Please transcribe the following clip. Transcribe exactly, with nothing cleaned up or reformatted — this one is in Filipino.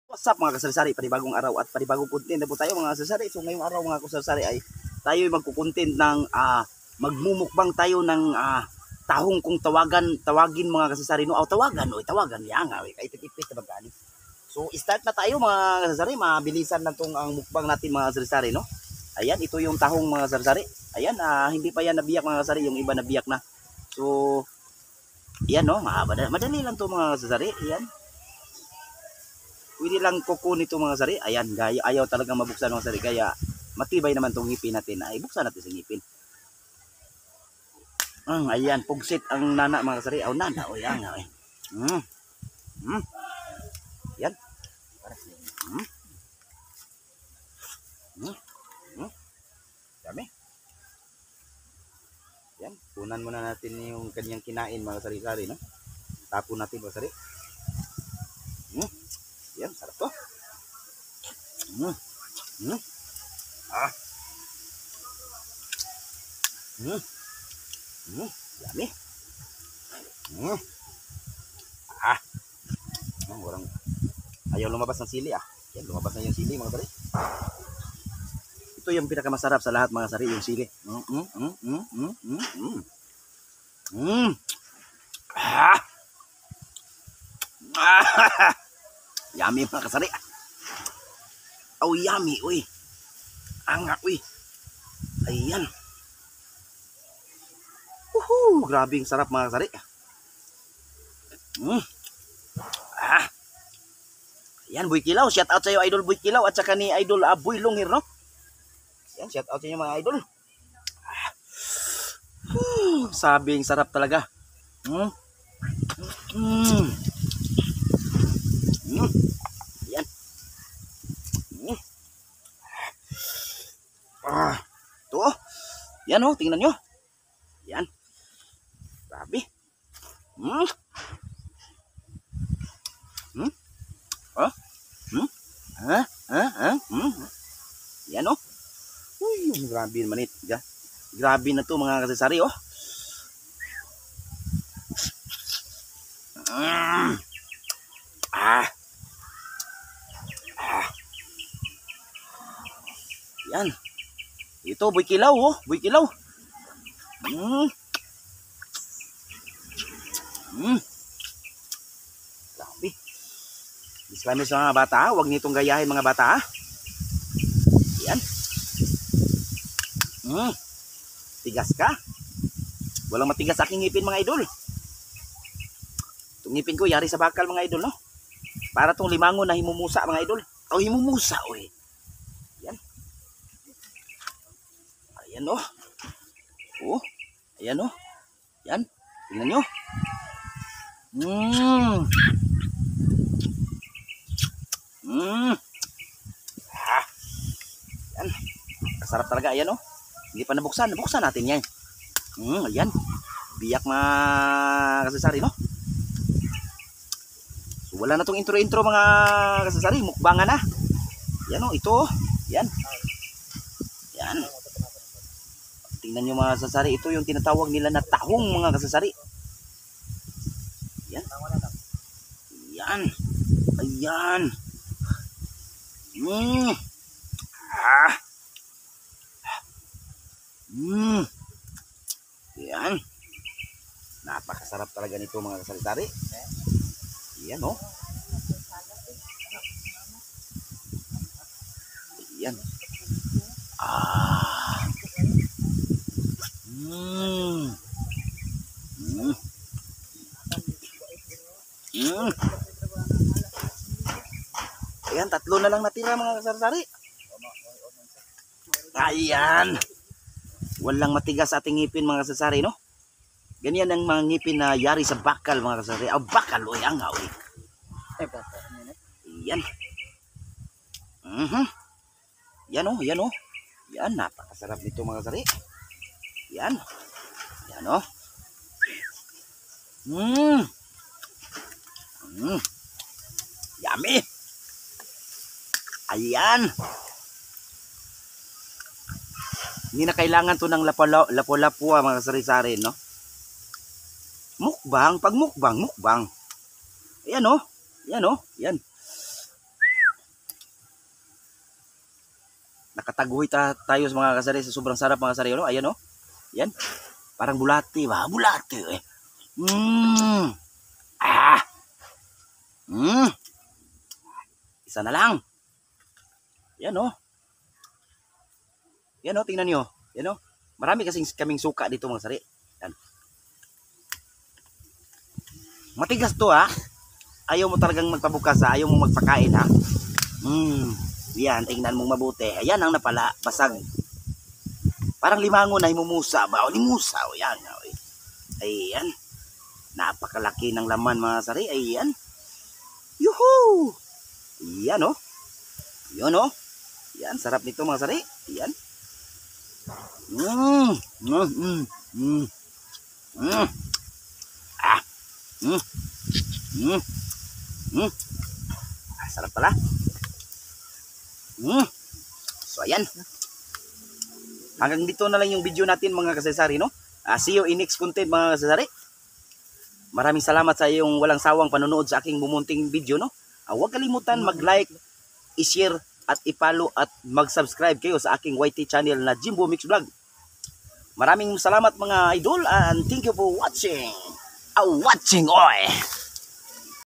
What's up mga kasari-sari, panibagong araw at panibagong content na po tayo mga kasari. So ngayong araw mga kasari ay tayo ay magkukontent ng uh, magmumukbang tayo ng uh, tahong kung tawagan, tawagin mga kasari no. O tawagan, o tawagan niya nga, kaipit-ipit na bagani. So start na tayo mga kasari, mabilisan na tong ang mukbang natin mga kasari no. Ayan, ito yung tahong mga kasari. Ayan, uh, hindi pa yan nabiyak mga kasari, yung iba nabiyak na. So ayan no, madali, madali lang to mga kasari. Ayan. Pwede lang kuko nito mga sari. Ayan, gaya, ayaw talaga mabuksan mga sari. Kaya matibay naman itong ngipin natin. Ay, buksan natin sa ngipin. Mm, ayan, pugsit ang nana mga sari. Oh, nana. O, yan. O, mm. Mm. Yan. Mm. Mm. Mm. Dami. Yan. Punan muna natin yung kanyang kinain mga sari-sari. No? Tapon natin mga sari. Mm. Yan, sarap to. Mm. Mm. Ah. Mm. Mm. Yummy. Mm. Ah. Mm, orang ayaw lumabas ng sili ah. Yan, lumabas na yung sili mga sari. Ito yung pinakamasarap sa lahat mga sari, yung sili. Mm, mm, mm, mm, mm, mm, mm. Mm. Ah. Ah. Yummy mga kasari. Oh, yummy, uy. Anga, uy. Ayan. Woohoo, grabing sarap mga kasari. Mm. Ah. Ayan, Boy Kilaw. Shout out sa iyo, Idol Boy Kilaw. At saka ni Idol uh, Boy Longir, no? Ayan, shout out sa inyo mga idol. Ah. Whew, sabing sarap talaga. Mm. Mm. Mm. Yan. Mm. Ah, to. Yan oh, tingnan nyo. Yan. Grabe. Hmm. Hmm. Oh. Hmm. Ha? Ha? Ha? Hmm. Yan oh. Uy, grabe naman ito. Grabe na to mga kasari oh. Mm. Ah. Yan. Ito, Boy Kilaw, oh. Boy Kilaw. Mm. Mm. Grabe. Disclaimer sa mga bata, huwag nitong gayahin mga bata. Yan. Mm. Tigas ka. Walang matigas sa aking ngipin mga idol. Itong ngipin ko, yari sa bakal mga idol, no? Para tong limangon na himumusa mga idol. O, oh, himumusa, oy. Ayan oh. Oh, ayan oh. Yan. Tingnan nyo. Mmm. Mmm. Ah. Yan. Kasarap talaga. Ayan oh. Hindi pa nabuksan. Nabuksan natin yan. Hmm, ayan. Biyak mga kasasari no. So, wala na tong intro-intro mga kasasari. Mukbangan na. Yan oh. Ito. Yan. Yan. Tingnan nyo mga kasasari, ito yung tinatawag nila na tahong mga kasasari. Yan. Yan. Ayan. Mm. Ah. Mm. Yan. Napakasarap talaga nito mga kasasari. Yan oh. Yan. Ah. Mm. Mm. Mm. Ayan, tatlo na lang natira mga kasari-sari. Ayan. Walang matigas sa ating ngipin mga kasari, no? Ganyan ang mga ngipin na yari sa bakal mga kasari. Ah, bakal, oy, ang oy. Ayan. Mhm. Yan oh, yan oh. Yan, napakasarap nito mga kasari. Yan. Yan oh. Mmm. Mmm. Yummy. Ayan. Hindi na kailangan to ng lapo-lapo mga sari-sari, no? Mukbang, pag mukbang, mukbang. Ayan oh. Ayan oh. Ayan. nakataguhoy ta tayo sa mga kasari sa sobrang sarap mga kasari, no? Ayan, no? Yan. Parang bulati ba? Bulati eh. Mm. Ah. Mm. Isa na lang. Yan, no? Yan, no? Tingnan nyo. Yan, no? Marami kasing kaming suka dito mga kasari. Yan. Matigas to, ha? Ayaw mo talagang magpabukas, ha? Ayaw mo magpakain, ha? Hmm. Yan, tingnan mong mabuti. Ayan ang napala, basag. Parang limango na himumusa ba? O limusa, o yan. O, ayan. Napakalaki ng laman mga sari. Ayan. Yuhu! Yan, o. Yun, o. Yan, sarap nito mga sari. Ayan. Mmm. Mmm. Mmm. Mmm. Mmm. Ah. Mmm. Mmm. Mmm. Ah, sarap pala. Hmm. So ayan. Hanggang dito na lang yung video natin mga kasesari, no? Uh, see you in next content mga kasesari. Maraming salamat sa iyong walang sawang panonood sa aking bumunting video, no? Uh, huwag kalimutan mag-like, i-share at i-follow at mag-subscribe kayo sa aking Y T channel na Jimbo Mix Vlog. Maraming salamat mga idol and thank you for watching. Uh, watching oy.